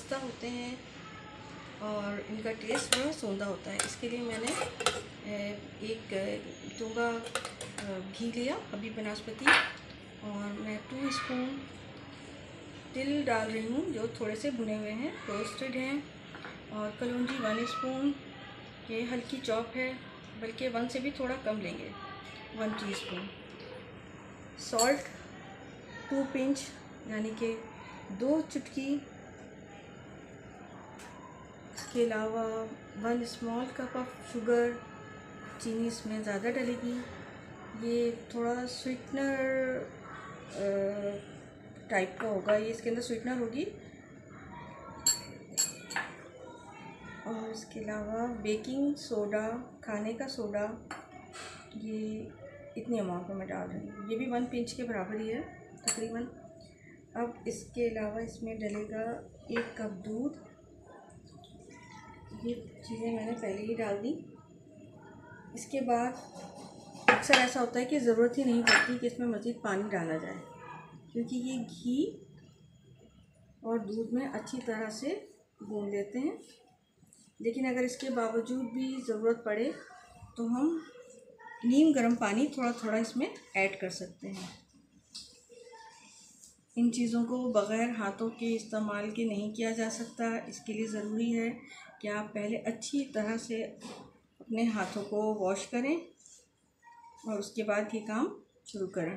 खस्ता होते हैं और इनका टेस्ट बड़ा सौंधा होता है। इसके लिए मैंने एक टोगा घी लिया, हबीब बनस्पति, और मैं 2 स्पून तिल डाल रही हूँ जो थोड़े से भुने हुए हैं, रोस्टेड हैं। और कलौंजी 1 स्पून, ये हल्की चॉप है, बल्कि 1 से भी थोड़ा कम लेंगे, 1 टीस्पून। सॉल्ट 2 पिंच यानी कि 2 चुटकी। इसके अलावा 1 स्मॉल कप ऑफ शुगर, चीनी इसमें ज़्यादा डलेगी। ये थोड़ा स्वीटनर टाइप का होगा, ये इसके अंदर स्वीटनर होगी। और इसके अलावा बेकिंग सोडा, खाने का सोडा, ये इतनी अमाउंट में मैं डाल रही हूँ, ये भी 1 पिंच के बराबर ही है तकरीबन। अब इसके अलावा इसमें डलेगा 1 कप दूध। ये चीज़ें मैंने पहले ही डाल दी। इसके बाद अक्सर ऐसा होता है कि ज़रूरत ही नहीं पड़ती कि इसमें मज़ीद पानी डाला जाए, क्योंकि ये घी और दूध में अच्छी तरह से भून लेते हैं। लेकिन अगर इसके बावजूद भी ज़रूरत पड़े तो हम नीम गर्म पानी थोड़ा थोड़ा इसमें ऐड कर सकते हैं। इन चीज़ों को बग़ैर हाथों के इस्तेमाल के नहीं किया जा सकता। इसके लिए ज़रूरी है कि आप पहले अच्छी तरह से अपने हाथों को वॉश करें और उसके बाद ये काम शुरू करें।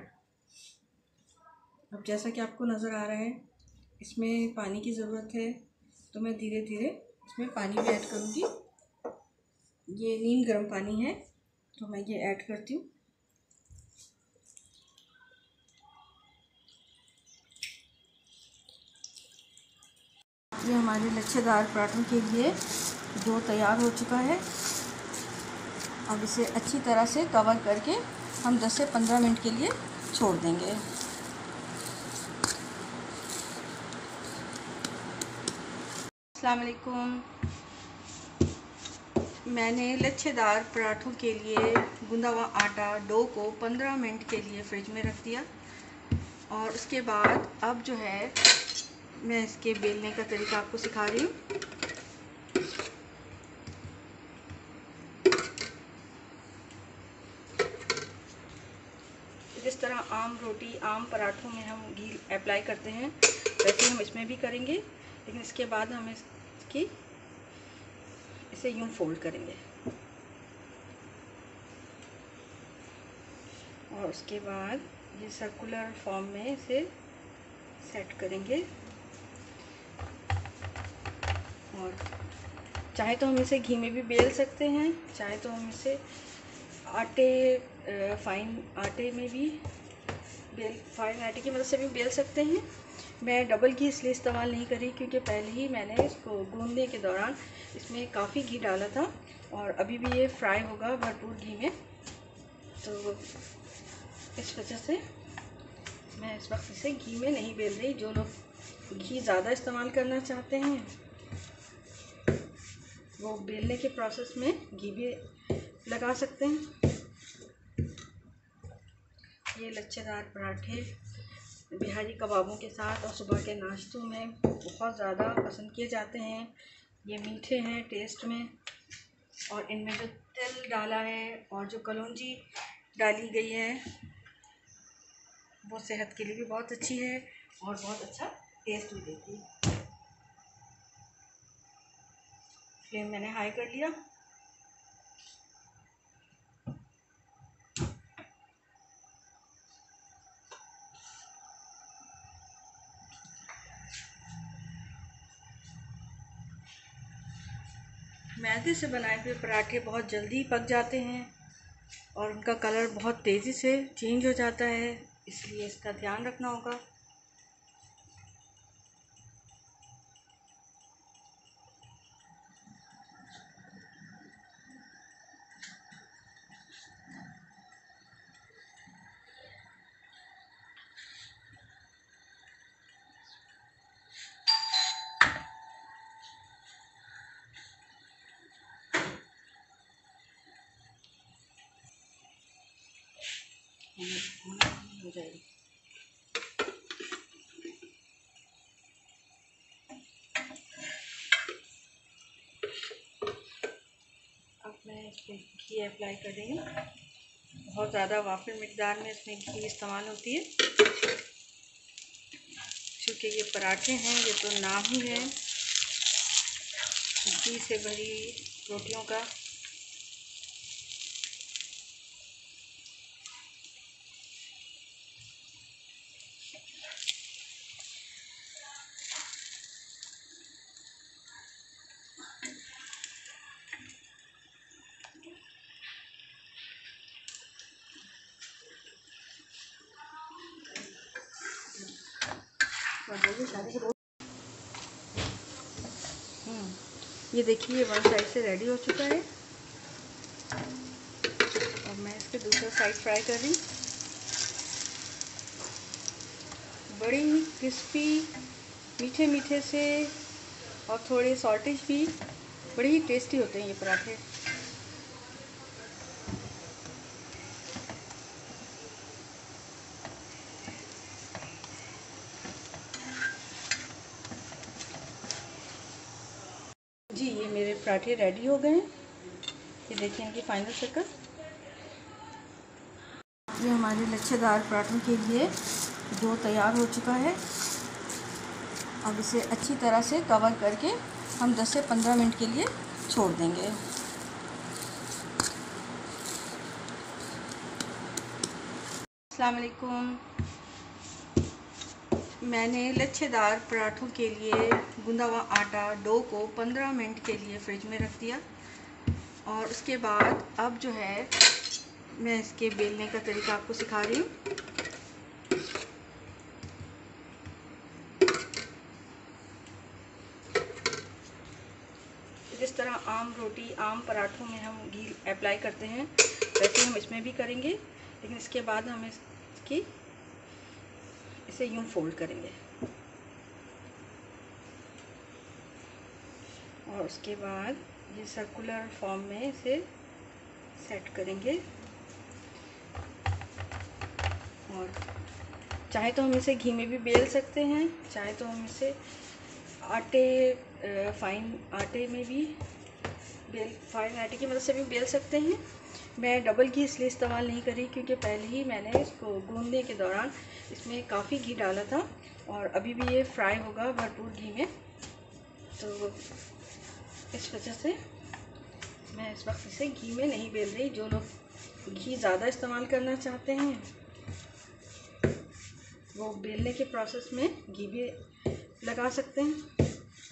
अब जैसा कि आपको नज़र आ रहा है इसमें पानी की ज़रूरत है, तो मैं धीरे धीरे इसमें पानी भी ऐड करूँगी। ये नीम गर्म पानी है तो मैं ये ऐड करती हूँ। ये हमारे लच्छेदार पराठों के लिए डो तैयार हो चुका है। अब इसे अच्छी तरह से कवर करके हम 10 से 15 मिनट के लिए छोड़ देंगे। अस्सलाम वालेकुम। मैंने लच्छेदार पराठों के लिए गूंदा हुआ आटा डो को 15 मिनट के लिए फ्रिज में रख दिया, और उसके बाद अब जो है मैं इसके बेलने का तरीका आपको सिखा रही हूँ। जिस तरह आम रोटी, आम पराठों में हम घी अप्लाई करते हैं, वैसे हम इसमें भी करेंगे, लेकिन इसके बाद हम इसे यूं फोल्ड करेंगे और उसके बाद ये सर्कुलर फॉर्म में इसे सेट करेंगे। और चाहे तो हम इसे घी में भी बेल सकते हैं, चाहे तो हम इसे फाइन आटे की मदद से भी बेल सकते हैं। मैं डबल घी इसलिए इस्तेमाल नहीं करी क्योंकि पहले ही मैंने इसको गूंदने के दौरान इसमें काफ़ी घी डाला था, और अभी भी ये फ्राई होगा भरपूर घी में, तो इस वजह से मैं इस वक्त इसे घी में नहीं बेल रही। जो लोग घी ज़्यादा इस्तेमाल करना चाहते हैं वो बेलने के प्रोसेस में घी भी लगा सकते हैं। ये लच्छेदार पराठे बिहारी कबाबों के साथ और सुबह के नाश्तों में बहुत ज़्यादा पसंद किए जाते हैं। ये मीठे हैं टेस्ट में, और इनमें जो तिल डाला है और जो कलौंजी डाली गई है वो सेहत के लिए भी बहुत अच्छी है और बहुत अच्छा टेस्ट भी देती है। फ्लेम मैंने हाई कर लिया। मैदे से बनाए हुए पराठे बहुत जल्दी पक जाते हैं और उनका कलर बहुत तेज़ी से चेंज हो जाता है, इसलिए इसका ध्यान रखना होगा। हो जाएगी। पे घी अप्लाई कर रही हूँ। बहुत ज़्यादा वाफिर मिकदार में इसमें घी इस्तेमाल होती है, क्योंकि ये पराठे हैं, ये तो नाम ही है घी से भरी रोटियों का। ये देखिए वन साइड से रेडी हो चुका है और मैं इसके दूसरा साइड फ्राई कर रही हूँ। बड़ी ही क्रिस्पी, मीठे मीठे से और थोड़े सॉल्टिश भी, बड़े ही टेस्टी होते हैं ये पराठे। जी ये मेरे पराठे रेडी हो गए हैं। ये देखिए इनकी फाइनल शक्ल। ये हमारे लच्छेदार पराठों के लिए डो तैयार हो चुका है। अब इसे अच्छी तरह से कवर करके हम 10 से 15 मिनट के लिए छोड़ देंगे। अस्सलाम वालेकुम। मैंने लच्छेदार पराठों के लिए गूंदा हुआ आटा डो को 15 मिनट के लिए फ्रिज में रख दिया और उसके बाद अब जो है मैं इसके बेलने का तरीका आपको सिखा रही हूँ। जिस तरह आम रोटी, आम पराठों में हम घी अप्लाई करते हैं, वैसे हम इसमें भी करेंगे, लेकिन इसके बाद हम इसे यूं फोल्ड करेंगे और उसके बाद ये सर्कुलर फॉर्म में इसे सेट करेंगे। और चाहे तो हम इसे घी में भी बेल सकते हैं, चाहे तो हम इसे फाइन आटे में भी फाइन आटे की मदद से भी बेल सकते हैं। मैं डबल घी इसलिए इस्तेमाल नहीं करी क्योंकि पहले ही मैंने इसको गूंदने के दौरान इसमें काफ़ी घी डाला था और अभी भी ये फ्राई होगा भरपूर घी में, तो इस वजह से मैं इस वक्त इसे घी में नहीं बेल रही। जो लोग घी ज़्यादा इस्तेमाल करना चाहते हैं वो बेलने के प्रोसेस में घी भी लगा सकते हैं।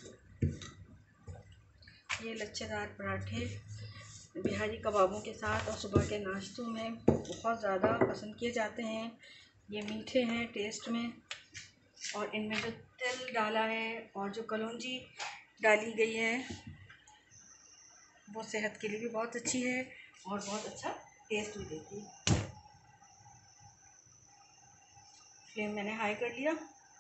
ये लच्छेदार पराठे बिहारी कबाबों के साथ और सुबह के नाश्तों में बहुत ज़्यादा पसंद किए जाते हैं। ये मीठे हैं टेस्ट में और इनमें जो तिल डाला है और जो कलौंजी डाली गई है वो सेहत के लिए भी बहुत अच्छी है और बहुत अच्छा टेस्ट भी देती है। फ्लेम मैंने हाई कर लिया।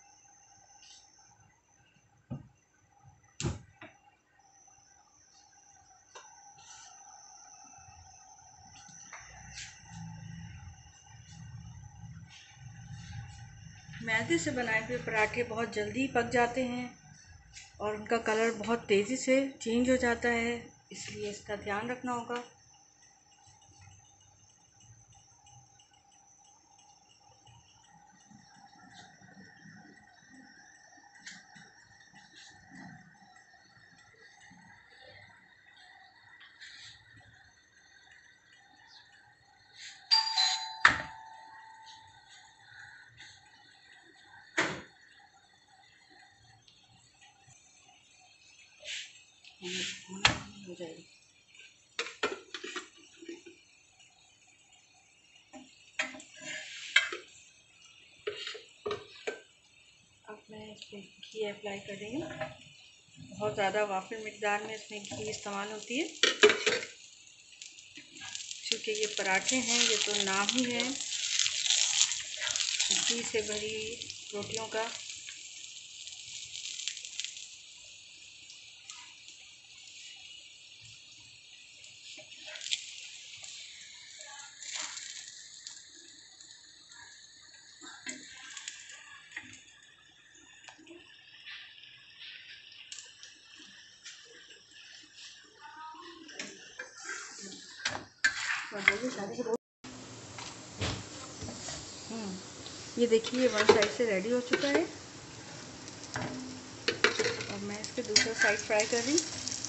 मैदे से बनाए हुए पराठे बहुत जल्दी पक जाते हैं और उनका कलर बहुत तेज़ी से चेंज हो जाता है, इसलिए इसका ध्यान रखना होगा। हो जाएगी। अब मैं इस पर घी अप्लाई कर रही हूँ। बहुत ज़्यादा वाफिर मिकदार में इसमें घी इस्तेमाल होती है, क्योंकि ये पराठे हैं, ये तो नाम ही है घी से भरी रोटियों का। ये देखिए वन साइड से रेडी हो चुका है और मैं इसके दूसरा साइड फ्राई कर रही हूँ।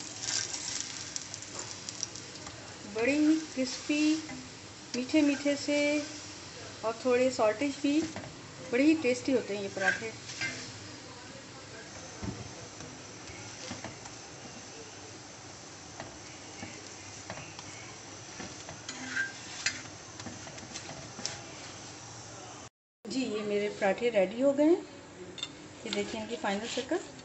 बड़ी ही क्रिस्पी, मीठे मीठे से और थोड़े सॉल्टिश भी, बड़े ही टेस्टी होते हैं ये पराठे। जी ये मेरे पराठे रेडी हो गए हैं। ये देखिए इनकी फाइनल शक्ल।